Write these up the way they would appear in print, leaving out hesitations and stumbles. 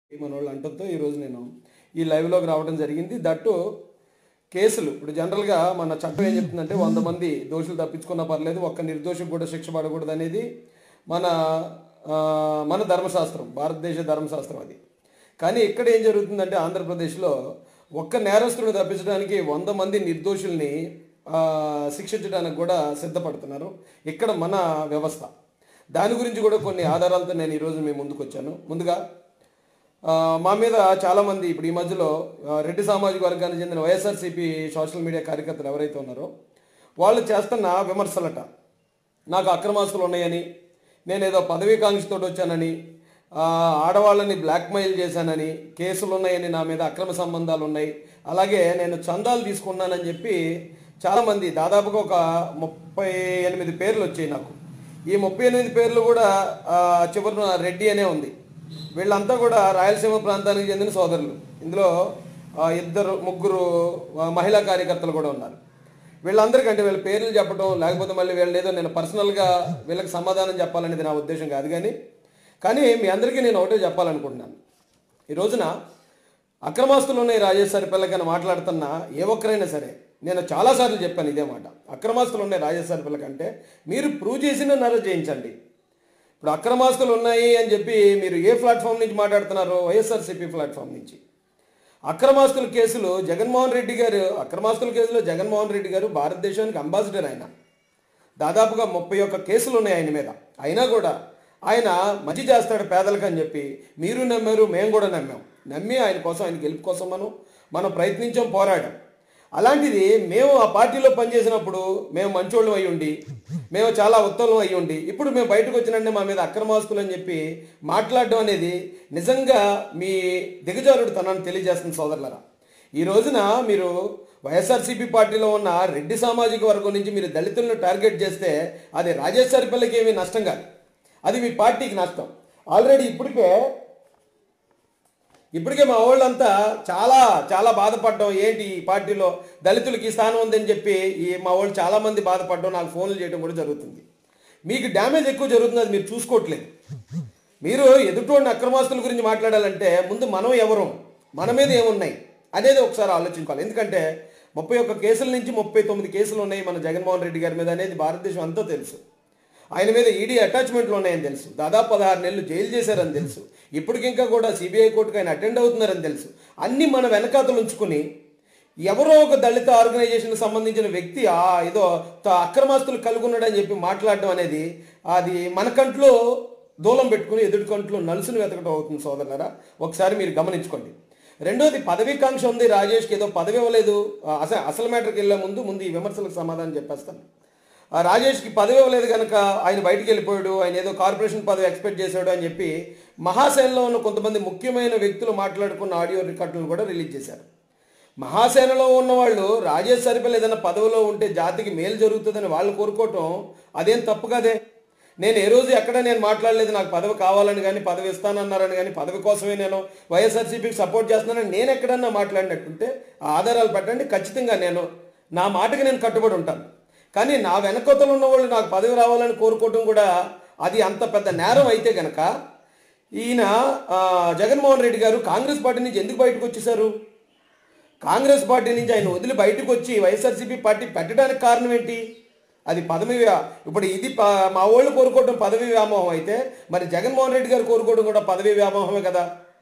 మనోళ్ళు అంటంతో ఈరోజు నేను ఈ లైవ్లోకి రావడం జరిగింది. దట్టు కేసులు ఇప్పుడు జనరల్గా మన చట్టం ఏం చెప్తుందంటే 100 మంది దోషులు తప్పించుకున్నా పర్లేదు, ఒక్క నిర్దోషికి కూడా శిక్ష పడకూడదు అనేది మన మన ధర్మశాస్త్రం, భారతదేశ ధర్మశాస్త్రం అది. కానీ ఇక్కడ ఏం జరుగుతుందంటే ఆంధ్రప్రదేశ్లో ఒక్క నేరస్తుడిని తప్పించడానికి 100 మంది నిర్దోషుల్ని శిక్షించడానికి కూడా సిద్ధపడుతున్నారు ఇక్కడ మన వ్యవస్థ. దాని గురించి కూడా కొన్ని ఆధారాలతో నేను ఈరోజు మీ ముందుకు వచ్చాను. ముందుగా మా మీద చాలామంది ఇప్పుడు ఈ మధ్యలో రెడ్డి సామాజిక వర్గానికి చెందిన వైఎస్ఆర్సీపీ సోషల్ మీడియా కార్యకర్తలు ఎవరైతే ఉన్నారో వాళ్ళు చేస్తున్న విమర్శలట, నాకు అక్రమాస్తులు ఉన్నాయని, నేనేదో పదవీకాంక్షతో వచ్చానని, ఆడవాళ్ళని బ్లాక్మెయిల్ చేశానని, కేసులు ఉన్నాయని, నా మీద అక్రమ సంబంధాలు ఉన్నాయి, అలాగే నేను చందాలు తీసుకున్నానని చెప్పి చాలామంది దాదాపుగా ఒక 38 పేర్లు వచ్చాయి నాకు. ఈ 38 పేర్లు కూడా చివరిన రెడ్డి అనే ఉంది. వీళ్ళంతా కూడా రాయలసీమ ప్రాంతానికి చెందిన సోదరులు. ఇందులో ముగ్గురు మహిళా కార్యకర్తలు కూడా ఉన్నారు. వీళ్ళందరికంటే వీళ్ళ పేర్లు చెప్పడం లేకపోతే మళ్ళీ వీళ్ళు ఏదో నేను పర్సనల్గా వీళ్ళకి సమాధానం చెప్పాలనేది నా ఉద్దేశం కాదు. కానీ మీ అందరికీ నేను ఒకటే చెప్పాలనుకుంటున్నాను. ఈ రోజున అక్రమాస్తులు ఉన్నాయి రాజేశ్వరి పిల్లకని మాట్లాడుతున్న ఏ ఒక్కరైనా సరే, నేను చాలాసార్లు చెప్పాను ఇదే మాట, అక్రమాస్తులు ఉన్నాయి రాజేశ్వరి పిల్లకంటే మీరు ప్రూవ్ చేసిన నరేజ్ చేయించండి. ఇప్పుడు అక్రమాస్తులు ఉన్నాయి అని చెప్పి మీరు ఏ ప్లాట్ఫామ్ నుంచి మాట్లాడుతున్నారో? వైఎస్ఆర్సీపీ ప్లాట్ఫామ్ నుంచి. అక్రమాస్తుల కేసులు జగన్మోహన్ రెడ్డి గారు, అక్రమాస్తుల కేసులో జగన్మోహన్ రెడ్డి గారు భారతదేశానికి అంబాసిడర్. ఆయన దాదాపుగా 31 కేసులు ఉన్నాయి ఆయన మీద. అయినా కూడా ఆయన మంచి చేస్తాడు పేదలకు అని చెప్పి మీరు నమ్మారు, మేము కూడా నమ్మి ఆయన కోసం, ఆయన గెలుపు కోసం మనం ప్రయత్నించాం, పోరాడాం. అలాంటిది మేము ఆ పార్టీలో పనిచేసినప్పుడు మేము మంచోళ్ళం అయ్యి ఉండి, మేము చాలా ఉత్తమం అయ్యి ఉండి, ఇప్పుడు మేము బయటకు వచ్చినంటే మా మీద అక్రమాస్తులు అని చెప్పి మాట్లాడడం అనేది నిజంగా మీ దిగజారుడు తనాన్ని తెలియజేస్తుంది సోదరులరా. ఈ రోజున మీరు వైఎస్ఆర్సీపీ పార్టీలో ఉన్న రెడ్డి సామాజిక వర్గం నుంచి మీరు దళితులను టార్గెట్ చేస్తే అది రాజేశ్వరి పిల్లకి ఏమీ నష్టం కాదు, అది మీ పార్టీకి నష్టం. ఆల్రెడీ ఇప్పటికే మా వాళ్ళంతా చాలా బాధపడ్డం, ఏంటి ఈ పార్టీలో దళితులకి స్థానం ఉందని చెప్పి మా వాళ్ళు చాలామంది బాధపడడం, నాకు ఫోన్లు చేయడం కూడా జరుగుతుంది. మీకు డ్యామేజ్ ఎక్కువ జరుగుతుంది, అది మీరు చూసుకోవట్లేదు. మీరు ఎదుటోడిని అక్రమాస్తుల గురించి మాట్లాడాలంటే ముందు మనం ఎవరు, మన మీద ఏమున్నాయి అనేది ఒకసారి ఆలోచించుకోవాలి. ఎందుకంటే 31 కేసుల నుంచి 39 కేసులు ఉన్నాయి మన జగన్మోహన్ రెడ్డి గారి మీద అనేది భారతదేశం అంతా తెలుసు. ఆయన మీద ఈడీ అటాచ్మెంట్లు ఉన్నాయని తెలుసు, దాదాపు 16 నెలలు జైలు చేశారని తెలుసు, ఇప్పటికింకా కూడా సిబిఐ కోర్టుకు ఆయన అటెండ్ అవుతున్నారని తెలుసు. అన్నీ మన వెనకాతలు ఉంచుకుని ఎవరో ఒక దళిత ఆర్గనైజేషన్కి సంబంధించిన వ్యక్తి ఏదో అక్రమాస్తులు కలుగున్నాడని చెప్పి మాట్లాడడం అనేది అది మన కంట్లో దూలం పెట్టుకుని ఎదుటి కంట్లో నలుసును వెతకడం అవుతుంది సోదరులారా. ఒకసారి మీరు గమనించుకోండి. రెండోది, పదవీకాంక్ష ఉంది రాజేష్కి, ఏదో పదవి ఇవ్వలేదు. అసలు మ్యాటర్కి వెళ్ళే ముందు ఈ విమర్శలకు సమాధానం చెప్పేస్తాను. రాజేష్కి పదవి ఇవ్వలేదు కనుక ఆయన బయటికి వెళ్ళిపోయాడు, ఆయన ఏదో కార్పొరేషన్ పదవి ఎక్స్పెక్ట్ చేశాడు అని చెప్పి మహాసేనలో ఉన్న కొంతమంది ముఖ్యమైన వ్యక్తులు మాట్లాడుకున్న ఆడియో రికార్డులను కూడా రిలీజ్ చేశారు. మహాసేనలో ఉన్నవాళ్ళు రాజేశ్వరి పిల్ల ఏదైనా పదవిలో ఉంటే జాతికి మేలు జరుగుతుందని వాళ్ళు కోరుకోవటం అదేం తప్పు కదే. నేను ఏ రోజు ఎక్కడ నేను మాట్లాడలేదు నాకు పదవి కావాలని కానీ, పదవి ఇస్తానన్నారని కానీ, పదవి కోసమే నేను వైఎస్ఆర్సీపీకి సపోర్ట్ చేస్తున్నానని నేను ఎక్కడన్నా మాట్లాడినట్టుంటే ఆ ఆధారాలు పెట్టండి. ఖచ్చితంగా నా మాటకి నేను కట్టుబడి ఉంటాను. కానీ నా వెనకొతలు ఉన్న వాళ్ళు నాకు పదవి రావాలని కోరుకోవటం కూడా అది అంత పెద్ద నేరం అయితే కనుక ఈయన జగన్మోహన్ రెడ్డి గారు కాంగ్రెస్ పార్టీ నుంచి ఎందుకు బయటకు వచ్చేసారు? కాంగ్రెస్ పార్టీ నుంచి ఆయన వదిలి బయటకు వచ్చి వైఎస్ఆర్సీపీ పార్టీ పెట్టడానికి కారణం ఏంటి? అది పదవి. ఇప్పుడు ఇది మా వాళ్ళు కోరుకోవడం పదవి వ్యామోహం అయితే మరి జగన్మోహన్ రెడ్డి గారు కోరుకోవడం కూడా పదవి వ్యామోహమే కదా.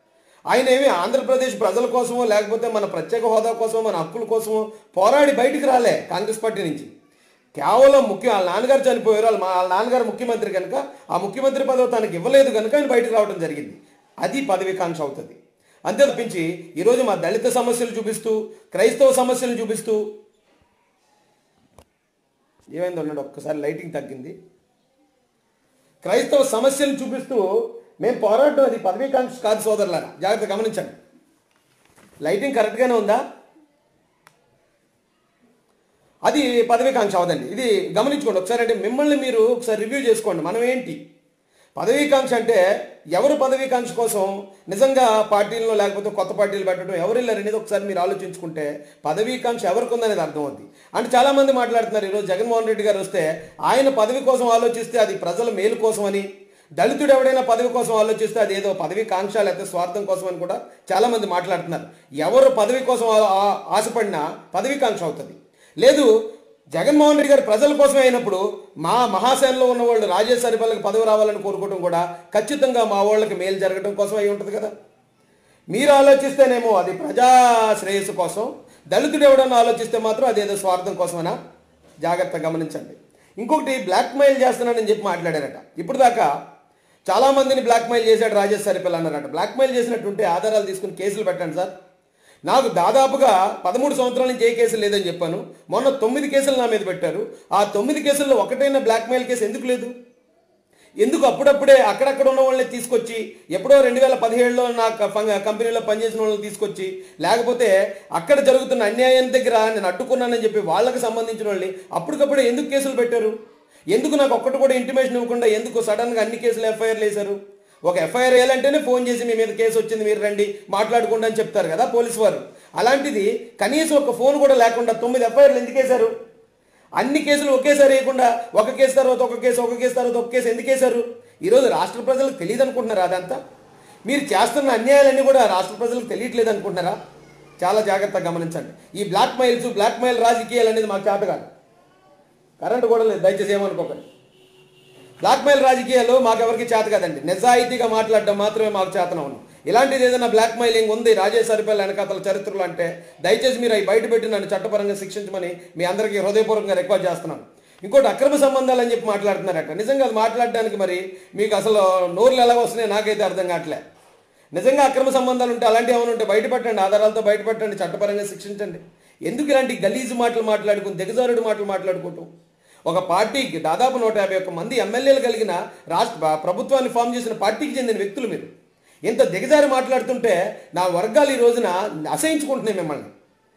ఆయన ఏమి ఆంధ్రప్రదేశ్ ప్రజల కోసమో లేకపోతే మన ప్రత్యేక హోదా కోసమో మన హక్కుల కోసమో పోరాడి బయటికి రాలే కాంగ్రెస్ పార్టీ నుంచి. కేవలం వాళ్ళ నాన్నగారు చనిపోయారు, వాళ్ళ నాన్నగారు ముఖ్యమంత్రి కనుక ఆ ముఖ్యమంత్రి పదవి తనకి ఇవ్వలేదు కనుక ఆయన బయటకు రావడం జరిగింది. అది పదవికాంక్ష అవుతుంది. అంతే తప్పించి ఈరోజు మా దళిత సమస్యలు చూపిస్తూ, క్రైస్తవ సమస్యలు చూపిస్తూ, ఏమైంది అన్నాడు ఒక్కసారి లైటింగ్ తగ్గింది, క్రైస్తవ సమస్యలు చూపిస్తూ మేము పోరాటం అది పదవికాంక్ష కాదు సోదరులారా. జాగ్రత్త గమనించండి. లైటింగ్ కరెక్ట్గానే ఉందా? అది పదవీకాంక్ష అవదండి. ఇది గమనించుకోండి ఒకసారి. అంటే మిమ్మల్ని మీరు ఒకసారి రివ్యూ చేసుకోండి. మనం ఏంటి పదవీకాంక్ష అంటే, ఎవరు పదవీకాంక్ష కోసం నిజంగా పార్టీల్లో లేకపోతే కొత్త పార్టీలు పెట్టడం ఎవరు వెళ్ళారనేది ఒకసారి మీరు ఆలోచించుకుంటే పదవీకాంక్ష ఎవరికి ఉందనేది అర్థమవుతుంది. అంటే చాలామంది మాట్లాడుతున్నారు ఈరోజు జగన్మోహన్ రెడ్డి గారు వస్తే ఆయన పదవి కోసం ఆలోచిస్తే అది ప్రజల మేలు కోసం అని, దళితుడు ఎవడైనా పదవి కోసం ఆలోచిస్తే అది ఏదో పదవి కాంక్ష లేకపోతే స్వార్థం కోసం అని కూడా చాలామంది మాట్లాడుతున్నారు. ఎవరు పదవి కోసం ఆశపడినా పదవి కాంక్ష అవుతుంది. లేదు, జగన్మోహన్ రెడ్డి గారు ప్రజల కోసమే అయినప్పుడు మా మహాసేనలో ఉన్న వాళ్ళు రాజేష్ సరిపల్లకి పదవి రావాలని కోరుకోవడం కూడా ఖచ్చితంగా మా వాళ్ళకి మేలు జరగడం కోసం అయి ఉంటుంది కదా. మీరు ఆలోచిస్తేనేమో అది ప్రజా శ్రేయస్సు కోసం, దళితుడు ఎవడన్నా ఆలోచిస్తే మాత్రం అదేదో స్వార్థం కోసమనా? జాగ్రత్తగా గమనించండి. ఇంకొకటి, బ్లాక్మెయిల్ చేస్తున్నానని చెప్పి మాట్లాడారట. ఇప్పుడు దాకా చాలామందిని బ్లాక్మెయిల్ చేశాడు రాజేష్ సరిపల్లి అన్నారట. బ్లాక్మెయిల్ చేసినట్టుంటే ఆధారాలు తీసుకుని కేసులు పెట్టండి సార్. నాకు దాదాపుగా 13 సంవత్సరాల నుంచి ఏ కేసులు లేదని చెప్పాను. మొన్న 9 కేసులు నా మీద పెట్టారు. ఆ 9 కేసుల్లో ఒకటైనా బ్లాక్మెయిల్ కేసు ఎందుకు లేదు? ఎందుకు అప్పుడప్పుడే అక్కడక్కడ ఉన్న వాళ్ళని తీసుకొచ్చి, ఎప్పుడో 2017లో నా కంపెనీలో పనిచేసిన వాళ్ళని తీసుకొచ్చి, లేకపోతే అక్కడ జరుగుతున్న అన్యాయం దగ్గర నేను అడ్డుకున్నానని చెప్పి వాళ్ళకి సంబంధించిన వాళ్ళని అప్పటికప్పుడే ఎందుకు కేసులు పెట్టారు? ఎందుకు నాకు ఒక్కటి కూడా ఇంటిమేషన్ ఇవ్వకుండా ఎందుకు సడన్గా అన్ని కేసులు ఎఫ్ఐఆర్లు వేశారు? ఒక ఎఫ్ఐఆర్ వేయాలంటేనే ఫోన్ చేసి మీ మీద కేసు వచ్చింది, మీరు రండి మాట్లాడుకోండి అని చెప్తారు కదా పోలీసు వారు. అలాంటిది కనీసం ఒక ఫోన్ కూడా లేకుండా 9 ఎఫ్ఐఆర్లు ఎందుకు వేశారు? అన్ని కేసులు ఒకేసారి వేయకుండా ఒక కేసు తర్వాత ఒక కేసు, ఒక కేసు తర్వాత ఒక కేసు ఎందుకు వేశారు? ఈరోజు రాష్ట్ర ప్రజలకు తెలియదు అనుకుంటున్నారా? అదంతా మీరు చేస్తున్న అన్యాయాలన్నీ కూడా రాష్ట్ర ప్రజలకు తెలియట్లేదు అనుకుంటున్నారా? చాలా జాగ్రత్తగా గమనించండి. ఈ బ్లాక్మెయిల్ రాజకీయాలు అనేది మాకు చేత కాదు. కరెంటు కూడా లేదు, దయచేసి ఏమనుకోకండి. బ్లాక్మెయిల్ రాజకీయాలు మాకెవరికి చేత కాదండి. నిజాయితీగా మాట్లాడడం మాత్రమే మాకు చేతన ఉన్నాం. ఇలాంటిది ఏదైనా బ్లాక్మెయిలింగ్ ఉంది రాజేష్ సరిపల్లి వెనకాతల చరిత్రలు అంటే దయచేసి మీరు అవి బయటపెట్టి నన్ను చట్టపరంగా శిక్షించమని మీ అందరికీ హృదయపూర్వకంగా రిక్వెస్ట్ చేస్తున్నాను. ఇంకోటి, అక్రమ సంబంధాలు అని చెప్పి మాట్లాడుతున్నారట. నిజంగా అది మాట్లాడడానికి మరి మీకు అసలు నోర్లు ఎలా వస్తున్నాయో నాకైతే అర్థం కావట్లే. నిజంగా అక్రమ సంబంధాలు ఉంటే అలాంటివి ఏమైనా ఉంటే బయటపెట్టండి, ఆధారాలతో బయటపెట్టండి, చట్టపరంగా శిక్షించండి. ఎందుకు ఇలాంటి గలీజు మాటలు మాట్లాడుకుని, దిగజారుడు మాటలు మాట్లాడుకుంటూ ఒక పార్టీకి దాదాపు 151 మంది ఎమ్మెల్యేలు కలిగిన ప్రభుత్వాన్ని ఫామ్ చేసిన పార్టీకి చెందిన వ్యక్తులు మీరు ఇంత దిగజారి మాట్లాడుతుంటే నా వర్గాలు ఈ రోజున అసహించుకుంటున్నాయి మిమ్మల్ని.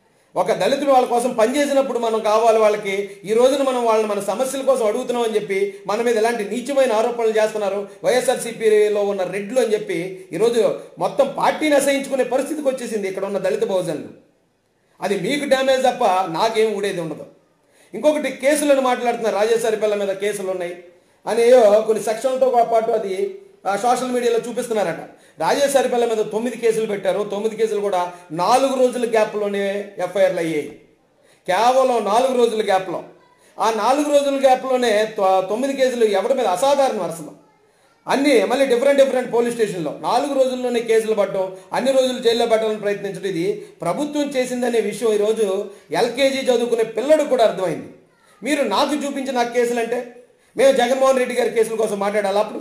ఒక దళితులు వాళ్ళ కోసం పనిచేసినప్పుడు మనం కావాలి వాళ్ళకి, ఈ రోజున మనం వాళ్ళని మన సమస్యల కోసం అడుగుతున్నాం అని చెప్పి మన మీద ఎలాంటి నీచమైన ఆరోపణలు చేస్తున్నారు వైఎస్ఆర్సీపీలో ఉన్న రెడ్లు అని చెప్పి ఈరోజు మొత్తం పార్టీని అసహించుకునే పరిస్థితికి వచ్చేసింది ఇక్కడ ఉన్న దళిత బహుజనులు. అది మీకు డ్యామేజ్ తప్ప నాకేం ఊడేది ఉండదు. ఇంకొకటి, కేసులను మాట్లాడుతున్నారు. రాజేష్ సరిపల్లి మీద కేసులు ఉన్నాయి అని కొన్ని సెక్షన్లతో పాటు అది సోషల్ మీడియాలో చూపిస్తున్నారట. రాజేష్ సరిపల్లి మీద 9 కేసులు పెట్టారు. 9 కేసులు కూడా 4 రోజుల గ్యాప్లోనే ఎఫ్ఐఆర్లు అయ్యాయి. కేవలం 4 రోజుల గ్యాప్లో. ఆ 4 రోజుల గ్యాప్లోనే 9 కేసులు ఎవరి మీద అసాధారణ వరుసలో అన్నీ మళ్ళీ డిఫరెంట్ పోలీస్ స్టేషన్లో 4 రోజుల్లోనే కేసులు పట్టడం, అన్ని రోజులు జైల్లో పెట్టాలని ప్రయత్నించడం ఇది ప్రభుత్వం చేసిందనే విషయం ఈరోజు ఎల్కేజీ చదువుకునే పిల్లడు కూడా అర్థమైంది. మీరు నాకు చూపించిన కేసులు అంటే మేము జగన్మోహన్ రెడ్డి గారి కేసుల కోసం మాట్లాడాలి. అప్పుడు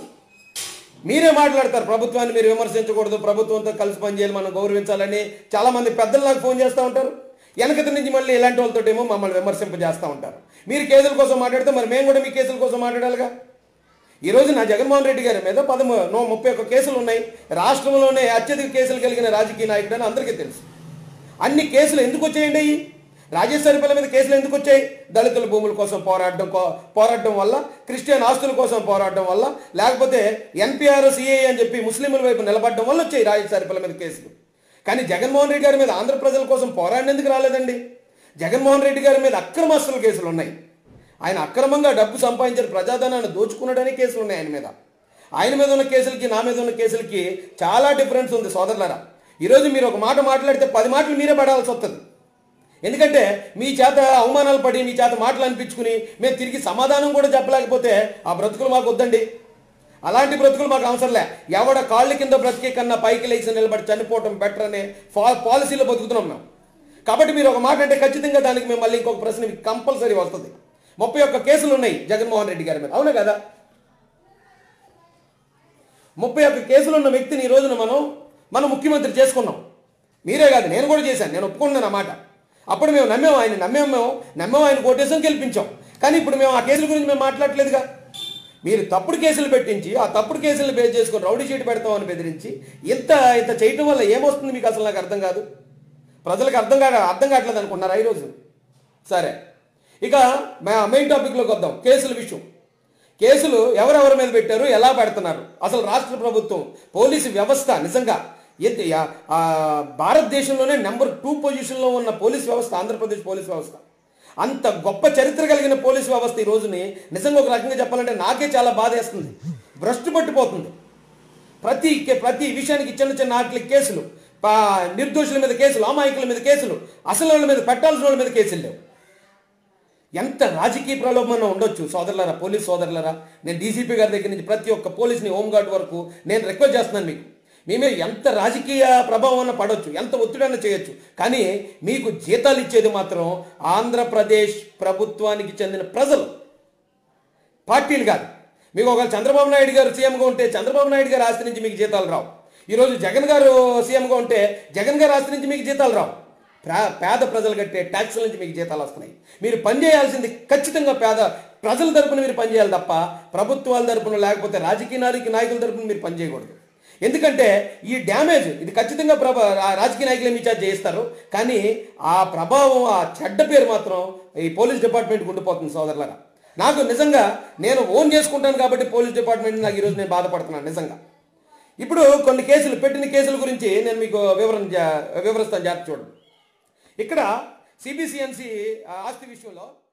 మీరే మాట్లాడతారు ప్రభుత్వాన్ని మీరు విమర్శించకూడదు, ప్రభుత్వంతో కలిసి పనిచేయాలి, మనం గౌరవించాలని చాలామంది పెద్దలు నాకు ఫోన్ చేస్తూ ఉంటారు. వెనకటి నుంచి మళ్ళీ ఇలాంటి వాళ్ళతోటేమో మమ్మల్ని విమర్శింపజేస్తూ ఉంటారు. మీరు కేసుల కోసం మాట్లాడితే మరి మేము కూడా మీ కేసుల కోసం మాట్లాడాలిగా. ఈరోజు నా జగన్మోహన్ రెడ్డి గారి మీద 31 కేసులు ఉన్నాయి. రాష్ట్రంలోనే అత్యధిక కేసులు కలిగిన రాజకీయ నాయకుడు అని అందరికీ తెలుసు. అన్ని కేసులు ఎందుకు వచ్చాయండి? రాజేష్ సరిపల్లి మీద కేసులు ఎందుకు వచ్చాయి? దళితుల భూముల కోసం పోరాడడం వల్ల, క్రిస్టియన్ ఆస్తుల కోసం పోరాడడం వల్ల, లేకపోతే ఎన్పిఆర్ సిఏ అని చెప్పి ముస్లింల వైపు నిలబడడం వల్ల వచ్చాయి రాజేష్ సరిపల్లి మీద కేసులు. కానీ జగన్మోహన్ రెడ్డి గారి మీద ఆంధ్ర ప్రజల కోసం పోరాడినందుకు రాలేదండి. జగన్మోహన్ రెడ్డి గారి మీద అక్రమాస్తుల కేసులు ఉన్నాయి. ఆయన అక్రమంగా డబ్బు సంపాదించిన ప్రజాధనాన్ని దోచుకున్నాడని కేసులు ఉన్నాయి ఆయన మీద. ఆయన మీద ఉన్న కేసులకి నా మీద ఉన్న కేసులకి చాలా డిఫరెన్స్ ఉంది సోదరులారా. ఈరోజు మీరు ఒక మాట మాట్లాడితే 10 మాటలు మీరే పడాల్సి వస్తుంది. ఎందుకంటే మీ చేత అవమానాలు పడి, మీ చేత మాటలు అనిపించుకుని మేము తిరిగి సమాధానం కూడా చెప్పలేకపోతే ఆ బ్రతుకులు మాకు వద్దండి. అలాంటి బ్రతుకులు మాకు అవసరంలే. ఎవడ కాళ్ళ కింద బ్రతికే కన్నా పైకి లేచి నిలబడి చనిపోవటం బెటర్ అనే పాలసీలో బతుకుతున్నాం మేము. కాబట్టి మీరు ఒక మాట అంటే ఖచ్చితంగా దానికి మేము మళ్ళీ ఇంకొక ప్రశ్న మీకు కంపల్సరీ వస్తుంది. 31 కేసులు ఉన్నాయి జగన్మోహన్ రెడ్డి గారి మీద, అవునా కదా? 31 కేసులు ఉన్న వ్యక్తిని ఈ రోజున మనం ముఖ్యమంత్రి చేసుకున్నాం. మీరే కాదు, నేను కూడా చేశాను, నేను ఒప్పుకున్నాను అన్నమాట. అప్పుడు మేము నమ్మాము ఆయన కోటేశం గెలిపించాం. కానీ ఇప్పుడు మేము ఆ కేసుల గురించి మేము మాట్లాడలేదుగా. మీరు తప్పుడు కేసులు పెట్టించి ఆ తప్పుడు కేసులను బేస్ చేసుకొని రౌడీ షీట్ పెడతామని బెదిరించి ఇంత చేయటం వల్ల ఏమొస్తుంది మీకు అసలు నాకు అర్థం కాదు. ప్రజలకు అర్థం కావట్లేదు అనుకున్నారా ఈరోజు? సరే, ఇక మెయిన్ టాపిక్లోకి వద్దాం. కేసుల విషయం. కేసులు ఎవరెవరి మీద పెట్టారు, ఎలా పెడుతున్నారు, అసలు రాష్ట్ర ప్రభుత్వం పోలీసు వ్యవస్థ నిజంగా భారతదేశంలోనే నెంబర్ 2 పొజిషన్లో ఉన్న పోలీస్ వ్యవస్థ ఆంధ్రప్రదేశ్ పోలీస్ వ్యవస్థ. అంత గొప్ప చరిత్ర కలిగిన పోలీస్ వ్యవస్థ ఈ రోజుని నిజంగా ఒక రకంగా చెప్పాలంటే నాకే చాలా బాధేస్తుంది. భ్రష్టు పట్టిపోతుంది. ప్రతి విషయానికి చిన్న చిన్న వాటికి కేసులు, నిర్దోషుల మీద కేసులు, అమాయకుల మీద కేసులు, అసలు వాళ్ళ మీద పెట్టాల్సిన వాళ్ళ మీద కేసులు లేవు. ఎంత రాజకీయ ప్రలోభన ఉండొచ్చు సోదరులారా, పోలీస్ సోదరులారా. నేను డీసీపీ గారి దగ్గర నుంచి ప్రతి ఒక్క పోలీస్ని, హోంగార్డ్ వరకు నేను రిక్వెస్ట్ చేస్తున్నాను, మీకు మీ మీద ఎంత రాజకీయ ప్రభావం అన్న పడవచ్చు, ఎంత ఒత్తిడన్నా చేయొచ్చు, కానీ మీకు జీతాలు ఇచ్చేది మాత్రం ఆంధ్రప్రదేశ్ ప్రభుత్వానికి చెందిన ప్రజలు, పార్టీలు కాదు. మీకు ఒకవేళ చంద్రబాబు నాయుడు గారు సీఎంగా ఉంటే చంద్రబాబు నాయుడు గారి ఆస్తి నుంచి మీకు జీతాలు రావు. ఈరోజు జగన్ గారు సీఎంగా ఉంటే జగన్ గారి ఆస్తి నుంచి మీకు జీతాలు రావు. పేద ప్రజలు కట్టే ట్యాక్సుల నుంచి మీకు జీతాలు వస్తున్నాయి. మీరు పనిచేయాల్సింది ఖచ్చితంగా పేద ప్రజల తరపున మీరు పనిచేయాలి తప్ప ప్రభుత్వాల తరపున, లేకపోతే రాజకీయ నాయకుల తరపున మీరు పనిచేయకూడదు. ఎందుకంటే ఈ డ్యామేజ్ ఇది ఖచ్చితంగా రాజకీయ నాయకులు మీ చేత చేయిస్తారు, కానీ ఆ ప్రభావం, ఆ చెడ్డ పేరు మాత్రం ఈ పోలీస్ డిపార్ట్మెంట్కి ఉండిపోతుంది సోదరులారా. నాకు నిజంగా నేను ఓన్ చేసుకుంటాను కాబట్టి పోలీస్ డిపార్ట్మెంట్ నాకు ఈరోజు నేను బాధపడుతున్నాను నిజంగా. ఇప్పుడు కొన్ని కేసులు, పెట్టిన కేసుల గురించి నేను మీకు వివరిస్తాను, జాగ్రత్త చూడండి. ఇక్కడ సిబిసిఎన్సి ఆస్తి విషయంలో